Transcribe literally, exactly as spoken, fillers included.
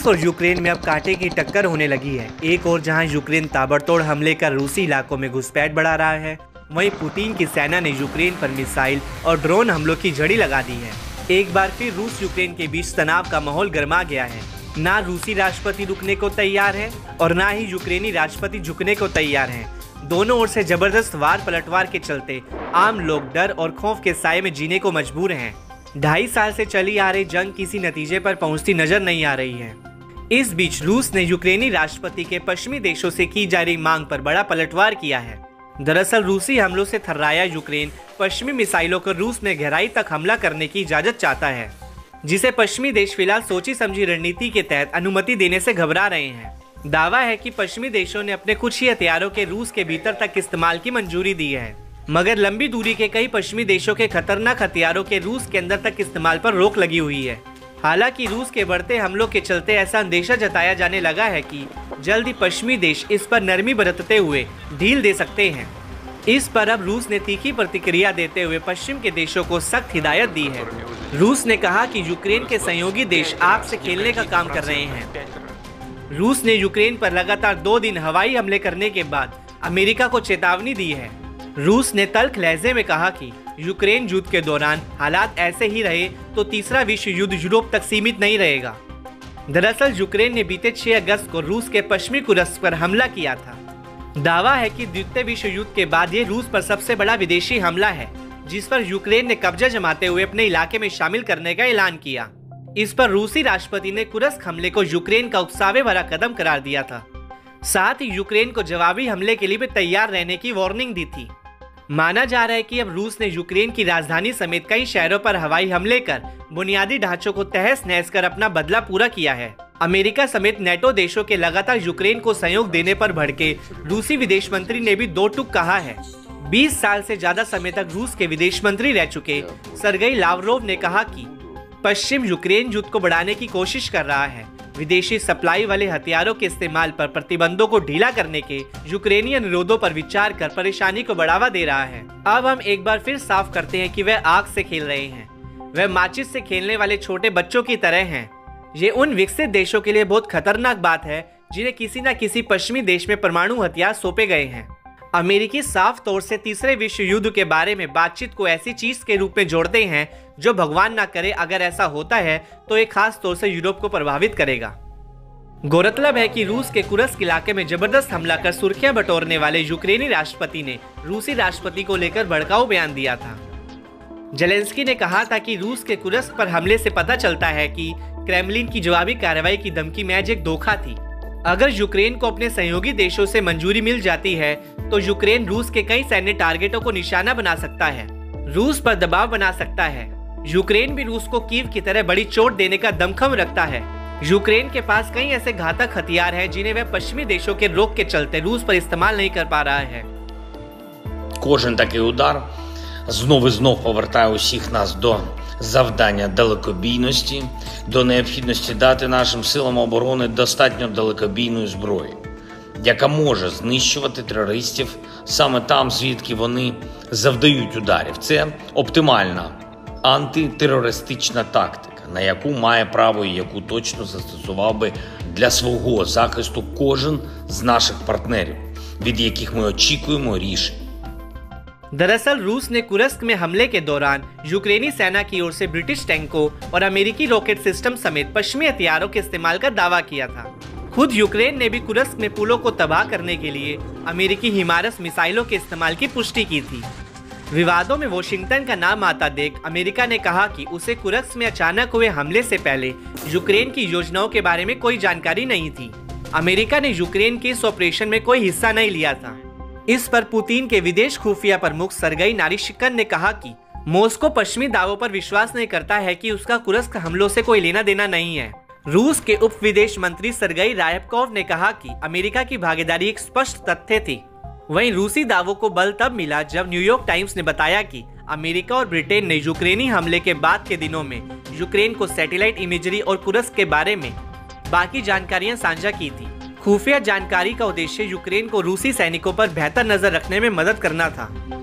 रूस और यूक्रेन में अब कांटे की टक्कर होने लगी है। एक और जहां यूक्रेन ताबड़तोड़ हमले कर रूसी इलाकों में घुसपैठ बढ़ा रहा है, वहीं पुतिन की सेना ने यूक्रेन पर मिसाइल और ड्रोन हमलों की झड़ी लगा दी है। एक बार फिर रूस यूक्रेन के बीच तनाव का माहौल गर्मा गया है। ना रूसी राष्ट्रपति रुकने को तैयार है और ना ही यूक्रेनी राष्ट्रपति झुकने को तैयार हैं। दोनों ओर से जबरदस्त वार पलटवार के चलते आम लोग डर और खौफ के साए में जीने को मजबूर हैं। ढाई साल से चली आ रही जंग किसी नतीजे पर पहुंचती नजर नहीं आ रही है। इस बीच रूस ने यूक्रेनी राष्ट्रपति के पश्चिमी देशों से की जा रही मांग पर बड़ा पलटवार किया है। दरअसल रूसी हमलों से थर्राया यूक्रेन पश्चिमी मिसाइलों को रूस में गहराई तक हमला करने की इजाजत चाहता है, जिसे पश्चिमी देश फिलहाल सोची समझी रणनीति के तहत अनुमति देने से घबरा रहे हैं। दावा है कि पश्चिमी देशों ने अपने कुछ ही हथियारों के रूस के भीतर तक इस्तेमाल की मंजूरी दी है, मगर लंबी दूरी के कई पश्चिमी देशों के खतरनाक हथियारों के रूस के अंदर तक इस्तेमाल पर रोक लगी हुई है। हालांकि रूस के बढ़ते हमलों के चलते ऐसा अंदेशा जताया जाने लगा है कि जल्द ही पश्चिमी देश इस पर नरमी बरतते हुए ढील दे सकते हैं। इस पर अब रूस ने तीखी प्रतिक्रिया देते हुए पश्चिम के देशों को सख्त हिदायत दी है। रूस ने कहा कि यूक्रेन के सहयोगी देश आपसे खेलने का काम कर रहे हैं। रूस ने यूक्रेन पर लगातार दो दिन हवाई हमले करने के बाद अमेरिका को चेतावनी दी है। रूस ने तल्ख लहजे में कहा कि यूक्रेन युद्ध के दौरान हालात ऐसे ही रहे तो तीसरा विश्व युद्ध यूरोप तक सीमित नहीं रहेगा। दरअसल यूक्रेन ने बीते छह अगस्त को रूस के पश्चिमी कुर्स्क पर हमला किया था। दावा है कि द्वितीय विश्व युद्ध के बाद ये रूस पर सबसे बड़ा विदेशी हमला है, जिस पर यूक्रेन ने कब्जा जमाते हुए अपने इलाके में शामिल करने का ऐलान किया। इस पर रूसी राष्ट्रपति ने कुर्स्क हमले को यूक्रेन का उकसावे भरा कदम करार दिया था। साथ ही यूक्रेन को जवाबी हमले के लिए भी तैयार रहने की वार्निंग दी थी। माना जा रहा है कि अब रूस ने यूक्रेन की राजधानी समेत कई शहरों पर हवाई हमले कर बुनियादी ढांचों को तहस नहस कर अपना बदला पूरा किया है। अमेरिका समेत नेटो देशों के लगातार यूक्रेन को सहयोग देने पर भड़के रूसी विदेश मंत्री ने भी दो टूक कहा है। बीस साल से ज्यादा समय तक रूस के विदेश मंत्री रह चुके सरगेई लावरोव ने कहा कि पश्चिम यूक्रेन युद्ध को बढ़ाने की कोशिश कर रहा है। विदेशी सप्लाई वाले हथियारों के इस्तेमाल पर प्रतिबंधों को ढीला करने के यूक्रेनी अनुरोधों पर विचार कर परेशानी को बढ़ावा दे रहा है। अब हम एक बार फिर साफ करते हैं कि वह आग से खेल रहे हैं। वह माचिस से खेलने वाले छोटे बच्चों की तरह हैं। ये उन विकसित देशों के लिए बहुत खतरनाक बात है जिन्हें किसी न किसी पश्चिमी देश में परमाणु हथियार सौंपे गए हैं। अमेरिकी साफ तौर से तीसरे विश्व युद्ध के बारे में बातचीत को ऐसी चीज के रूप में जोड़ते हैं जो भगवान ना करे अगर ऐसा होता है तो एक खास तौर से यूरोप को प्रभावित करेगा। गौरतलब है कि रूस के कुर्स्क इलाके में जबरदस्त हमला कर सुर्खियां बटोरने वाले यूक्रेनी राष्ट्रपति ने रूसी राष्ट्रपति को लेकर भड़काऊ बयान दिया था। जेलेंस्की ने कहा था कि रूस के कुर्स्क पर हमले से पता चलता है कि क्रेमलिन की जवाबी कार्रवाई की धमकी महज एक धोखा थी। अगर यूक्रेन को अपने सहयोगी देशों से मंजूरी मिल जाती है तो यूक्रेन रूस के कई सैन्य टारगेटों को निशाना बना सकता है, रूस पर दबाव बना सकता है। यूक्रेन भी रूस को कीव की तरह बड़ी चोट देने का दमखम रखता है। यूक्रेन के पास कई ऐसे घातक हथियार हैं जिन्हें वह पश्चिमी देशों के रोक के चलते रूस पर इस्तेमाल नहीं कर पा रहा है। Кожен такий удар знов і знов повертає усіх нас до завдання далекобійності, до необхідності дати нашим силам оборони достатньо далекобійної зброї, яка може знищувати терористів саме там, звідки вони завдають ударів. Це оптимальна антитерористична тактика, на яку має право і яку точно застосував би для свого захисту кожен з наших партнерів, від яких ми очікуємо рішень. दरअसल रूस ने कुर्स्क में हमले के दौरान यूक्रेनी सेना की ओर से ब्रिटिश टैंकों और अमेरिकी रॉकेट सिस्टम समेत पश्चिमी हथियारों के इस्तेमाल का दावा किया था। खुद यूक्रेन ने भी कुर्स्क में पुलों को तबाह करने के लिए अमेरिकी हिमारस मिसाइलों के इस्तेमाल की पुष्टि की थी। विवादों में वॉशिंगटन का नाम आता देख अमेरिका ने कहा कि उसे कुर्स्क में अचानक हुए हमले से पहले यूक्रेन की योजनाओं के बारे में कोई जानकारी नहीं थी। अमेरिका ने यूक्रेन के इस ऑपरेशन में कोई हिस्सा नहीं लिया था। इस पर पुतिन के विदेश खुफिया प्रमुख सरगेई नारिश्किन ने कहा कि मॉस्को पश्चिमी दावों पर विश्वास नहीं करता है कि उसका कुर्स्क हमलों से कोई लेना देना नहीं है। रूस के उप विदेश मंत्री सरगेई रायबकोव ने कहा कि अमेरिका की भागीदारी एक स्पष्ट तथ्य थी। वहीं रूसी दावों को बल तब मिला जब न्यूयॉर्क टाइम्स ने बताया कि अमेरिका और ब्रिटेन ने यूक्रेनी हमले के बाद के दिनों में यूक्रेन को सैटेलाइट इमेजरी और कुर्स्क के बारे में बाकी जानकारियां साझा की थी। खुफिया जानकारी का उद्देश्य यूक्रेन को रूसी सैनिकों पर बेहतर नजर रखने में मदद करना था।